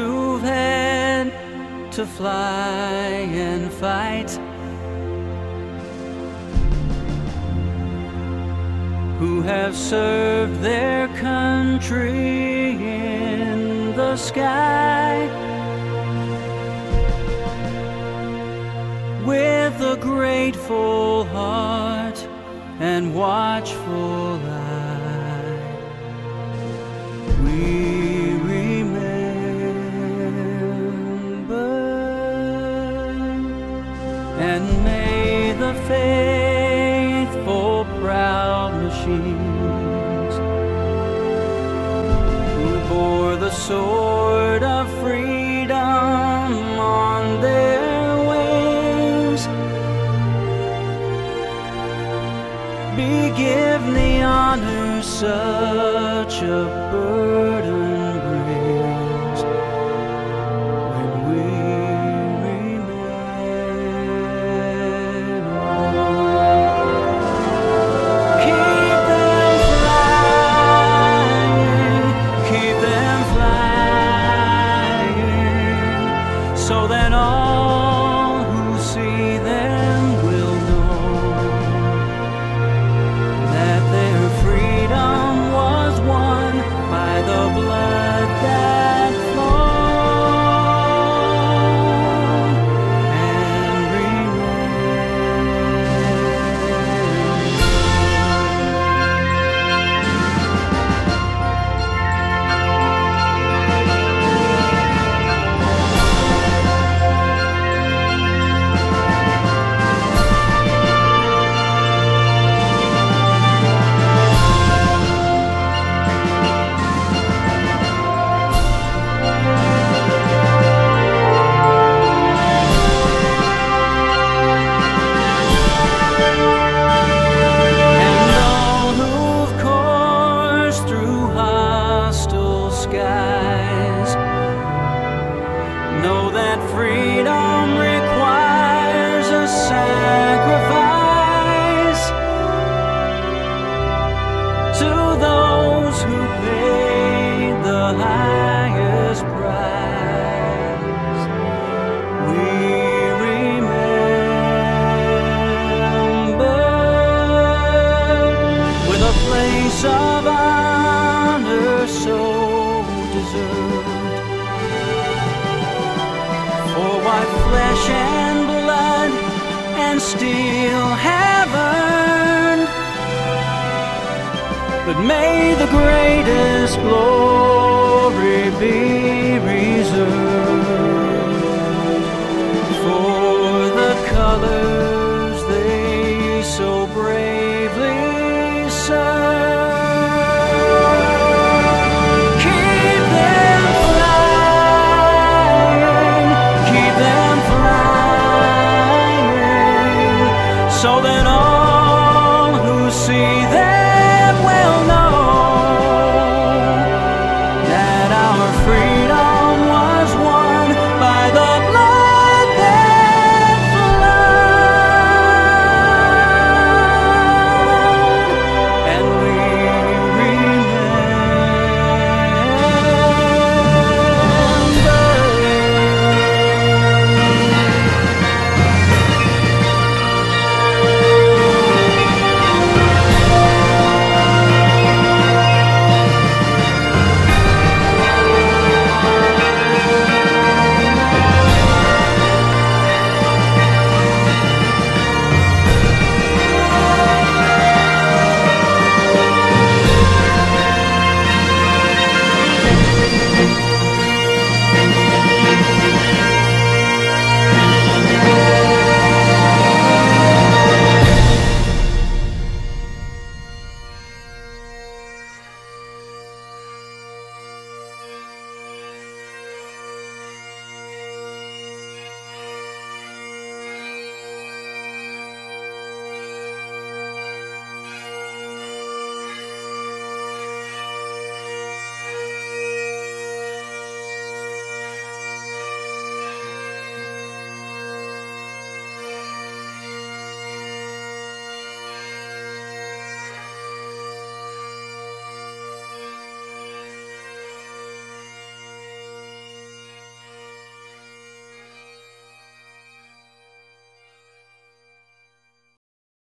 who've had to fly and fight, who have served their country in the sky with a grateful heart and watchful eye. We remember, and may the faithful proud machines who bore the sword of freedom on their wings be given the honor such a burden brings when we so that all who see them will know that their freedom was won by the blood that flowed and know that freedom requires a sacrifice. To those who paid the highest price, we remember with a place of honor so deserved. For what flesh and blood and steel have earned, but may the greatest glory be reserved